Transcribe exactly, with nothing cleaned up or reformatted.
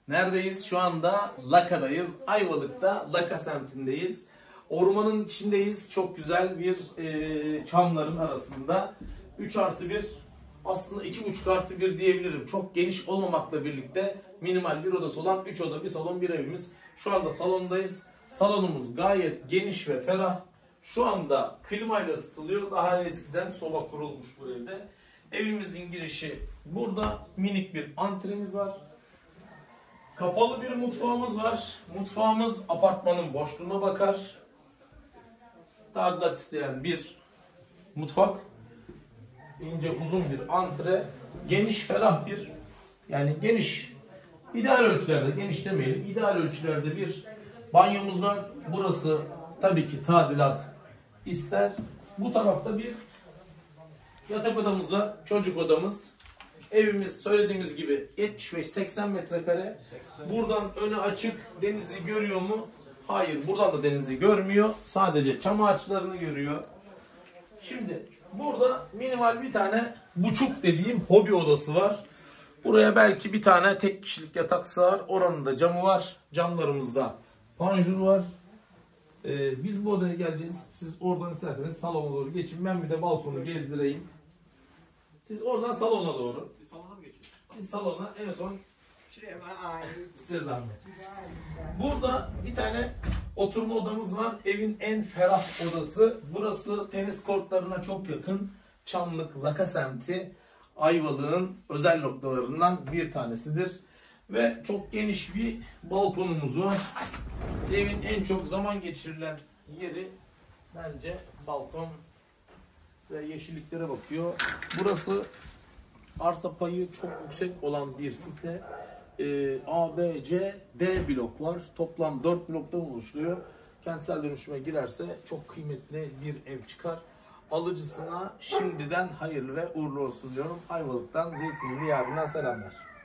Neredeyiz? Şu anda Laka'dayız. Ayvalık'ta Laka semtindeyiz. Ormanın içindeyiz. Çok güzel bir e, çamların arasında. üç artı bir, aslında iki buçuk artı bir diyebilirim. Çok geniş olmamakla birlikte minimal bir odası olan üç oda bir salon bir evimiz. Şu anda salondayız. Salonumuz gayet geniş ve ferah. Şu anda klimayla ısıtılıyor. Daha eskiden soba kurulmuş bu evde. Evimizin girişi burada. Minik bir antremiz var. Kapalı bir mutfağımız var. Mutfağımız apartmanın boşluğuna bakar. Tadilat isteyen bir mutfak. İnce uzun bir antre. Geniş ferah bir, yani geniş, ideal ölçülerde, geniş demeyelim, ideal ölçülerde bir banyomuz var. Burası tabii ki tadilat ister. Bu tarafta bir yatak odamız var. Çocuk odamız. Evimiz söylediğimiz gibi yetmiş beş seksen metrekare. Buradan önü açık. Denizi görüyor mu? Hayır. Buradan da denizi görmüyor. Sadece çam ağaçlarını görüyor. Şimdi burada minimal bir tane buçuk dediğim hobi odası var. Buraya belki bir tane tek kişilik yatak sığar. Oranın da camı var. Camlarımızda panjur var. Ee, biz bu odaya geleceğiz. Siz oradan isterseniz salona doğru geçin. Ben bir de balkonu gezdireyim. Siz oradan salona doğru. Biz salona mı geçiyoruz? Siz salona en son Şuraya bana size zahmet. Burada bir tane oturma odamız var. Evin en ferah odası. Burası tenis kortlarına çok yakın. Çamlık, Laka semti Ayvalık'ın özel noktalarından bir tanesidir. Ve çok geniş bir balkonumuz var. Evin en çok zaman geçirilen yeri bence balkon ve yeşilliklere bakıyor. Burası arsa payı çok yüksek olan bir site. Ee, A, B, C, D blok var. Toplam dört bloktan oluşuyor. Kentsel dönüşüme girerse çok kıymetli bir ev çıkar. Alıcısına şimdiden hayırlı ve uğurlu olsun diyorum. Ayvalık'tan, Zeytinli Yarın'a selamlar.